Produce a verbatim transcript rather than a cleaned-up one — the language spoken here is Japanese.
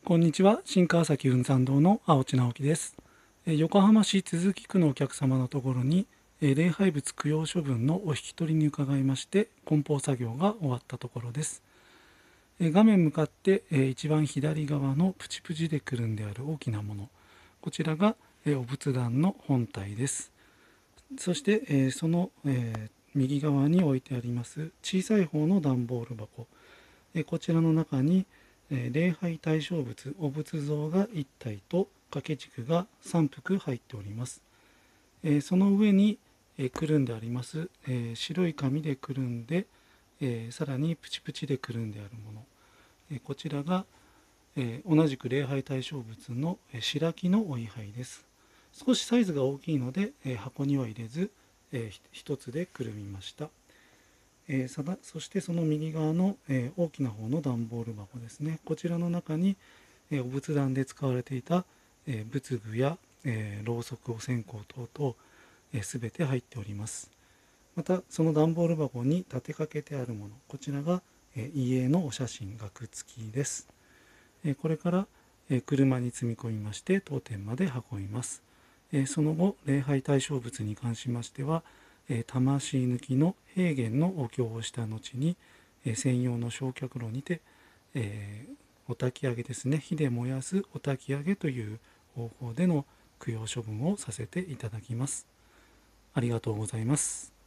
こんにちは。新川崎雲山堂の青地直樹です。えー横浜市都筑区のお客様のところに、えー礼拝物供養処分のお引き取りに伺いまして、梱包作業が終わったところです。えー画面向かって、えー一番左側のプチプチでくるんである大きなもの、こちらが、えーお仏壇の本体です。そして、えーその、えー右側に置いてあります小さい方の段ボール箱、えーこちらの中に、えー礼拝対象物お仏像がいったいと掛け軸がさん幅入っております。えーその上に、えーくるんであります、えー白い紙でくるんで、えーさらにプチプチでくるんであるもの、えーこちらが、えー同じく礼拝対象物の、えー白木のお位牌です。少しサイズが大きいので、えー箱には入れず、えー一つでくるみました。えー、さだそしてその右側の、えー大きな方の段ボール箱ですね。こちらの中に、えーお仏壇で使われていた、えー仏具や、えーろうそく、お線香等々、えー、全て入っております。またその段ボール箱に立てかけてあるもの、こちらが、えー家のお写真額付きです。えーこれから、えー車に積み込みまして当店まで運びます。えーその後礼拝対象物に関しましては、えー魂抜きの平原のお経をした後に、えー専用の焼却炉にて、えーお焚き上げですね、火で燃やすお焚き上げという方法での供養処分をさせていただきます。ありがとうございます。